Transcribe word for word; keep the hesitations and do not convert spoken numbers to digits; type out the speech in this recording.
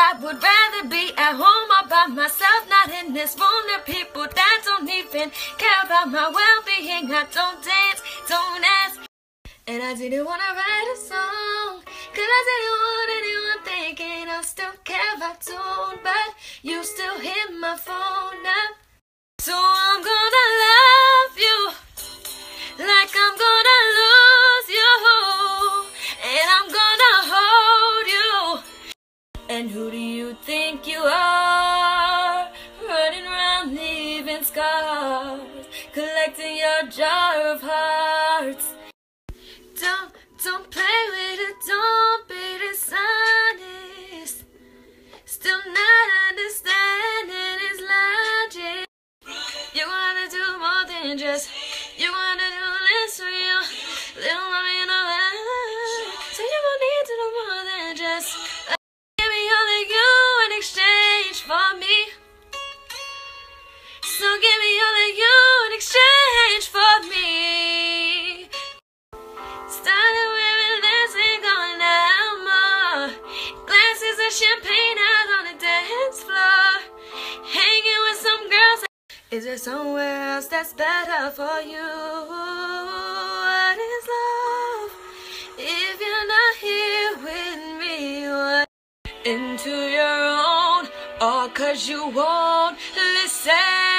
I would rather be at home all by myself, not in this room with people that don't even care about my well-being. I don't dance, don't ask. And I didn't want to write a song, cause I didn't want anyone thinking I still care if I don't. But you still hit my phone up, so I'm gonna love you like I'm gonna lose you, and I'm gonna hold you. And who do you think you are, running around leaving scars, collecting your jar of hearts? Don't, don't play with it, don't be dishonest. Still not understanding his logic. You wanna do more than just, you wanna do less for you. Little mommy, you know that. So you won't need to do more than just uh, give me all of you in exchange for me. So give me all of you in exchange for me. Started wearing less and going out more. Glasses of champagne out on the dance floor. Hanging with some girls. Is there somewhere else that's better for you? What is love if you're not here with me? What? Into your own, all cause you won't listen.